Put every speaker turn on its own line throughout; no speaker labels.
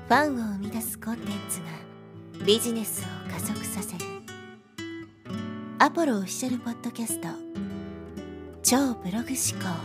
ファンを生み出すコンテンツがビジネスを加速させるアポロオフィシャルポッドキャスト超ブログ思考。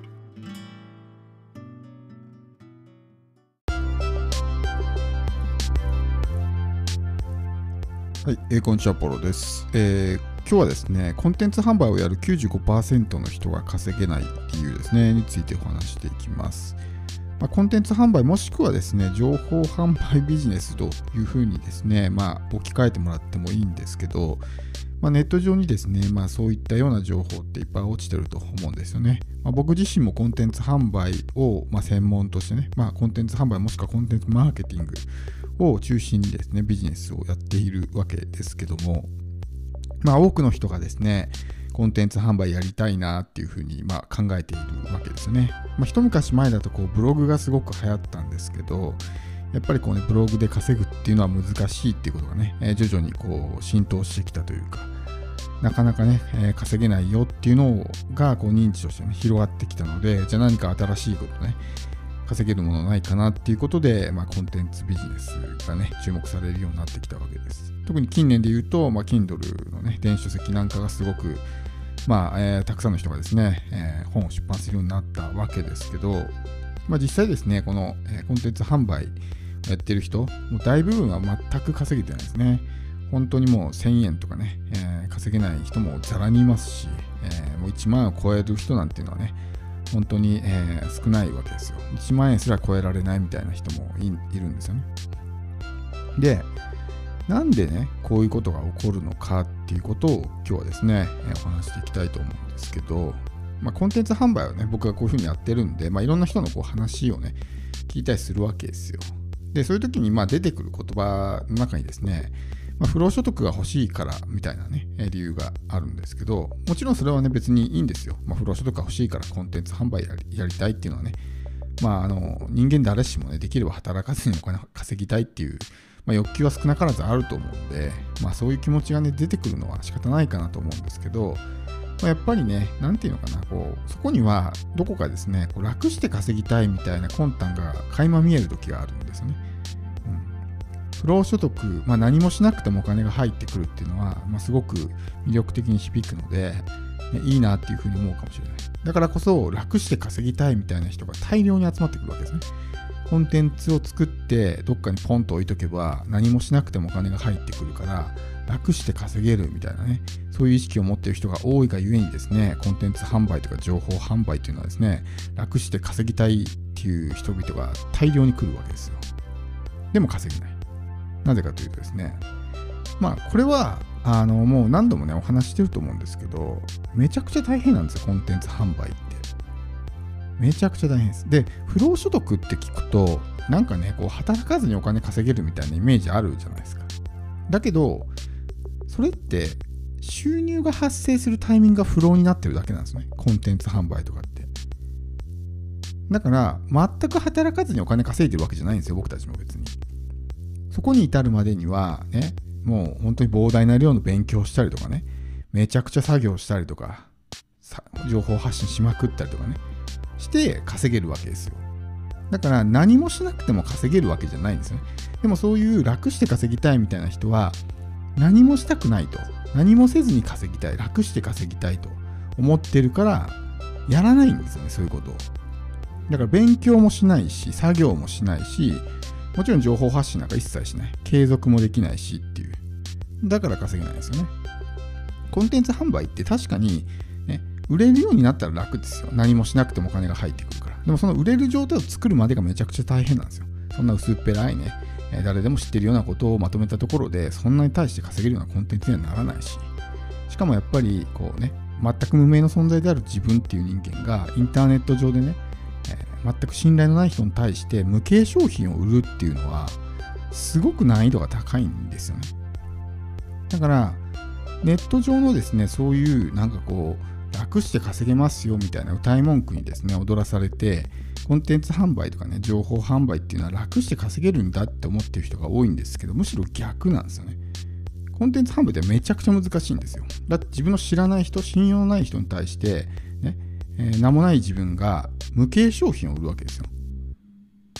はい、こんにちは、ポロです。今日はですね、コンテンツ販売をやる 95% の人が稼げない理由ですね、についてお話していきます。コンテンツ販売もしくはですね、情報販売ビジネスというふうにですね、置き換えてもらってもいいんですけど、ネット上にですね、そういったような情報っていっぱい落ちてると思うんですよね。僕自身もコンテンツ販売を専門としてね、コンテンツ販売もしくはコンテンツマーケティングを中心にですね、ビジネスをやっているわけですけども、多くの人がですね、コンテンツ販売やりたいなっていうふうに考えているわけですよね。一昔前だとブログがすごく流行ったんですけど、やっぱりブログで稼ぐっていうのは難しいっていうことがね、徐々に浸透してきたというか、なかなかね、稼げないよっていうのが認知としてね、広がってきたので、じゃあ何か新しいことね、稼げるものないかなっていうことで、コンテンツビジネスがね、注目されるようになってきたわけです。特に近年で言うと、Kindle のね、電子書籍なんかがすごく、たくさんの人がですね、本を出版するようになったわけですけど、実際ですね、この、コンテンツ販売をやってる人、もう大部分は全く稼げてないですね。本当にもう1000円とかね、稼げない人もざらにいますし、もう1万円を超える人なんていうのはね、本当に、少ないわけですよ。1万円すら超えられないみたいな人もいるんですよね。で、なんでね、こういうことが起こるのかっていうことを今日はですね、お話していきたいと思うんですけど、コンテンツ販売をね、僕がこういうふうにやってるんで、いろんな人の話をね、聞いたりするわけですよ。で、そういう時に出てくる言葉の中にですね、不労所得が欲しいからみたいなね、理由があるんですけど、もちろんそれはね、別にいいんですよ。不労所得が欲しいからコンテンツ販売やりたいっていうのはね、人間誰しもね、できれば働かずにお金を稼ぎたいっていう、欲求は少なからずあると思うんで、そういう気持ちがね、出てくるのは仕方ないかなと思うんですけど、やっぱりね、なんていうのかな、そこにはどこかですね、楽して稼ぎたいみたいな魂胆が垣間見える時があるんですよね。不労所得、何もしなくてもお金が入ってくるっていうのは、すごく魅力的に響くので、いいなっていうふうに思うかもしれない。だからこそ、楽して稼ぎたいみたいな人が大量に集まってくるわけですね。コンテンツを作ってどっかにポンと置いとけば何もしなくてもお金が入ってくるから楽して稼げるみたいなね、そういう意識を持っている人が多いがゆえにですね、コンテンツ販売とか情報販売というのはですね、楽して稼ぎたいっていう人々が大量に来るわけですよ。でも稼げない。なぜかというとですね、これはもう何度もねお話してると思うんですけど、めちゃくちゃ大変なんですよ、コンテンツ販売って。めちゃくちゃ大変です。で、不労所得って聞くと、なんかね、働かずにお金稼げるみたいなイメージあるじゃないですか。だけど、それって収入が発生するタイミングが不労になってるだけなんですね、コンテンツ販売とかって。だから、全く働かずにお金稼いでるわけじゃないんですよ、僕たちも別に。そこに至るまでには、ね、もう本当に膨大な量の勉強したりとかね、めちゃくちゃ作業したりとか、情報発信しまくったりとかね、して稼げるわけですよ。だから何もしなくても稼げるわけじゃないんですよね。でもそういう楽して稼ぎたいみたいな人は何もしたくないと、何もせずに稼ぎたい、楽して稼ぎたいと思ってるからやらないんですよね、そういうことを。だから勉強もしないし、作業もしないし、もちろん情報発信なんか一切しない、継続もできないしっていう、だから稼げないですよね。コンテンツ販売って確かに売れるようになったら楽ですよ。何もしなくてもお金が入ってくるから。でもその売れる状態を作るまでがめちゃくちゃ大変なんですよ。そんな薄っぺらいね、誰でも知ってるようなことをまとめたところで、そんなに対して稼げるようなコンテンツにはならないし、しかもやっぱり全く無名の存在である自分っていう人間がインターネット上でね、全く信頼のない人に対して無形商品を売るっていうのはすごく難易度が高いんですよね。だからネット上のですね、そういう楽して稼げますよみたいな歌い文句にですね踊らされて、コンテンツ販売とかね、情報販売っていうのは楽して稼げるんだって思ってる人が多いんですけど、むしろ逆なんですよね。コンテンツ販売ってめちゃくちゃ難しいんですよ。だって自分の知らない人、信用のない人に対してね、名もない自分が無形商品を売るわけですよ。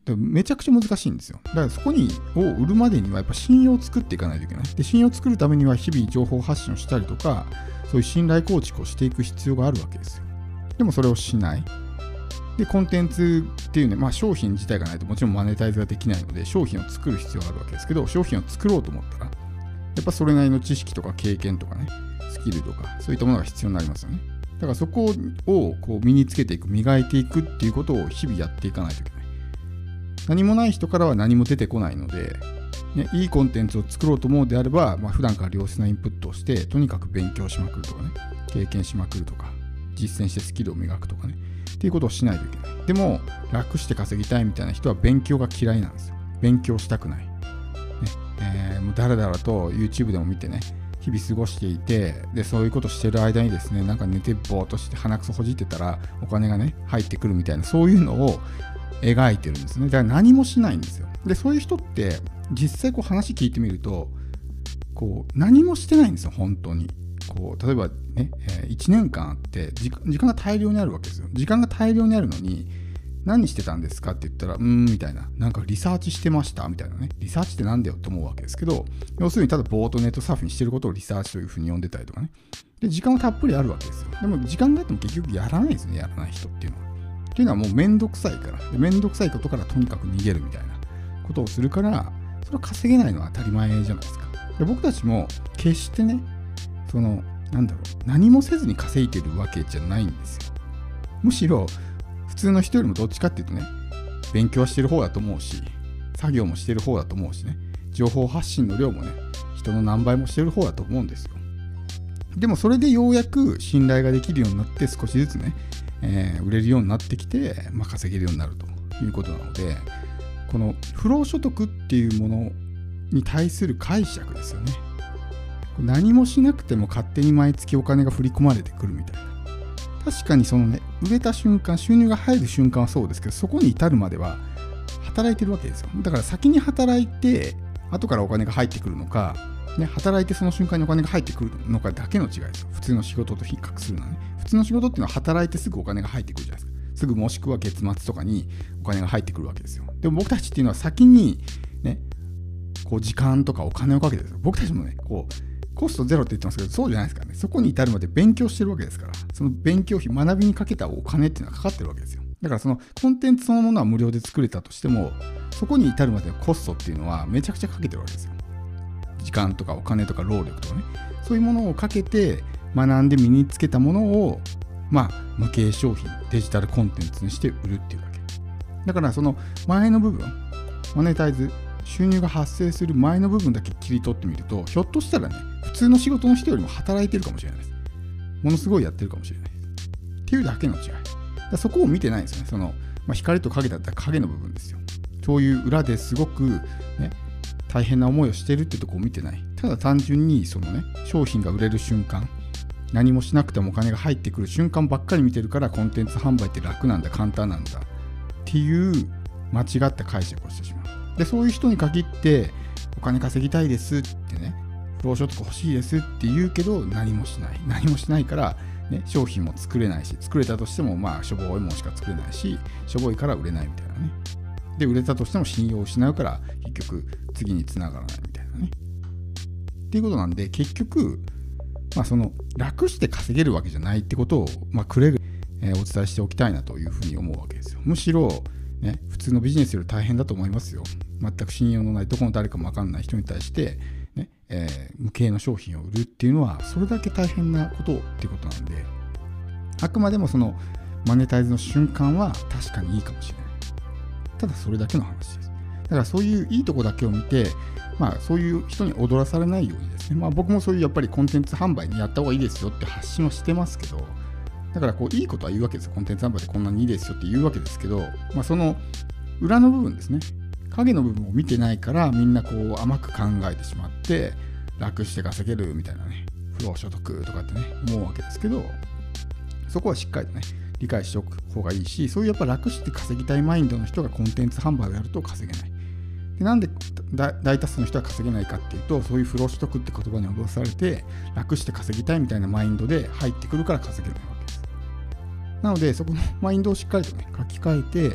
めちゃくちゃ難しいんですよ。だからそこを売るまでにはやっぱ信用を作っていかないといけない。で、信用を作るためには日々情報発信をしたりとか、そういう信頼構築をしていく必要があるわけですよ。でもそれをしない。で、コンテンツっていうね、商品自体がないともちろんマネタイズができないので、商品を作る必要があるわけですけど、商品を作ろうと思ったら、やっぱそれなりの知識とか経験とかね、スキルとか、そういったものが必要になりますよね。だからそこを身につけていく、磨いていくっていうことを日々やっていかないといけない。何もない人からは何も出てこないので、ね、いいコンテンツを作ろうと思うであれば、普段から良質なインプットをして、とにかく勉強しまくるとかね、経験しまくるとか、実践してスキルを磨くとかね、っていうことをしないといけない。でも、楽して稼ぎたいみたいな人は勉強が嫌いなんですよ。勉強したくない。もうだらだらと YouTube でも見てね、日々過ごしていて、で、そういうことしてる間にですね、なんか寝てぼーっとして鼻くそほじってたら、お金がね、入ってくるみたいな、そういうのを描いてるんですね。だから何もしないんですよ。で、そういう人って実際話聞いてみると何もしてないんですよ、本当に。例えばね、1年間あって時間が大量にあるわけですよ。時間が大量にあるのに何してたんですかって言ったらみたいな、なんかリサーチしてましたみたいなね。リサーチってなんだよって思うわけですけど、要するにただぼーっとネットサーフィンしてることをリサーチというふうに呼んでたりとかね。で、時間はたっぷりあるわけですよ。でも時間があっても結局やらないですね、やらない人っていうのは。っていうのはもうめんどくさいから、めんどくさいことからとにかく逃げるみたいなことをするから、それは稼げないのは当たり前じゃないですか。で、僕たちも決してね、何もせずに稼いでるわけじゃないんですよ。むしろ普通の人よりもどっちかっていうとね、勉強はしてる方だと思うし、作業もしてる方だと思うしね、情報発信の量もね、人の何倍もしてる方だと思うんですよ。でもそれでようやく信頼ができるようになって、少しずつね、売れるようになってきて、稼げるようになるということなので、この不労所得っていうものに対する解釈ですよね。何もしなくても勝手に毎月お金が振り込まれてくるみたいな。確かに売れた瞬間、収入が入る瞬間はそうですけど、そこに至るまでは働いてるわけですよ。だから先に働いて後からお金が入ってくるのか、ね、働いてその瞬間にお金が入ってくるのかだけの違いですよ。普通の仕事と比較するのはね。普通の仕事っていうのは働いてすぐお金が入ってくるじゃないですか。すぐもしくは月末とかにお金が入ってくるわけですよ。でも僕たちっていうのは先にね、時間とかお金をかけてですよ。僕たちもね、コストゼロって言ってますけど、そうじゃないですからね。そこに至るまで勉強してるわけですから、その勉強費、学びにかけたお金っていうのはかかってるわけですよ。だからそのコンテンツそのものは無料で作れたとしても、そこに至るまでのコストっていうのはめちゃくちゃかけてるわけですよ。時間とかお金とか労力とかね、そういうものをかけて学んで身につけたものを無形商品、デジタルコンテンツにして売るっていうだけ。だからその前の部分、マネタイズ、収入が発生する前の部分だけ切り取ってみると、ひょっとしたらね、普通の仕事の人よりも働いてるかもしれないです。ものすごいやってるかもしれないです。っていうだけの違い。そこを見てないんですよね。光と影だったら影の部分ですよ。そういう裏ですごくね、大変な思いをしてるってとこを見てない。ただ単純に商品が売れる瞬間、何もしなくてもお金が入ってくる瞬間ばっかり見てるから、コンテンツ販売って楽なんだ、簡単なんだっていう間違った解釈をしてしまう。で、そういう人に限ってお金稼ぎたいですってね、不労所得欲しいですって言うけど、何もしないから、ね、商品も作れないし、作れたとしてもしょぼいものしか作れないし、しょぼいから売れないみたいなね。で、売れたとしても信用を失うから結局次に繋がらないみたいなね。っていうことなんで、結局楽して稼げるわけじゃないってことをくれぐれお伝えしておきたいなというふうに思うわけですよ。むしろね、普通のビジネスより大変だと思いますよ。全く信用のないどこの誰かも分かんない人に対して、ね無形の商品を売るっていうのはそれだけ大変なことっていうことなんで、あくまでもマネタイズの瞬間は確かにいいかもしれない。ただそれだけの話です。だからそういういいとこだけを見て、そういう人に踊らされないようにですね、僕もそういうやっぱりコンテンツ販売にやった方がいいですよって発信はしてますけど、だからいいことは言うわけですよ。コンテンツ販売でこんなにいいですよって言うわけですけど、その裏の部分ですね、影の部分を見てないからみんな甘く考えてしまって、楽して稼げるみたいなね、不労所得とかってね思うわけですけど、そこはしっかりとね理解しておく方がいいし、そういうやっぱ楽して稼ぎたいマインドの人がコンテンツ販売をやると稼げない。で、なんで大多数の人は稼げないかっていうと、そういう不労所得って言葉に脅されて楽して稼ぎたいみたいなマインドで入ってくるから稼げないわけです。なのでそこのマインドをしっかりとね書き換えて、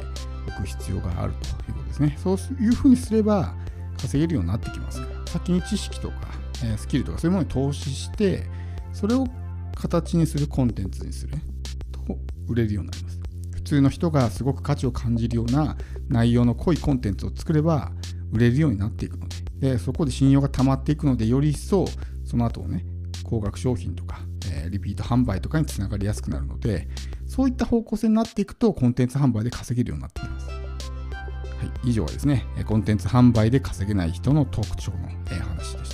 おく必要があるということですね。そういうふうにすれば稼げるようになってきますから、先に知識とかスキルとかそういうものに投資して、それを形にするコンテンツにすると売れるようになります。普通の人がすごく価値を感じるような内容の濃いコンテンツを作れば売れるようになっていくので、そこで信用が溜まっていくので、より一層その後をね、高額商品とか、リピート販売とかにつながりやすくなるので、そういった方向性になっていくとコンテンツ販売で稼げるようになってきます。はい、以上はですね、コンテンツ販売で稼げない人の特徴の話でした。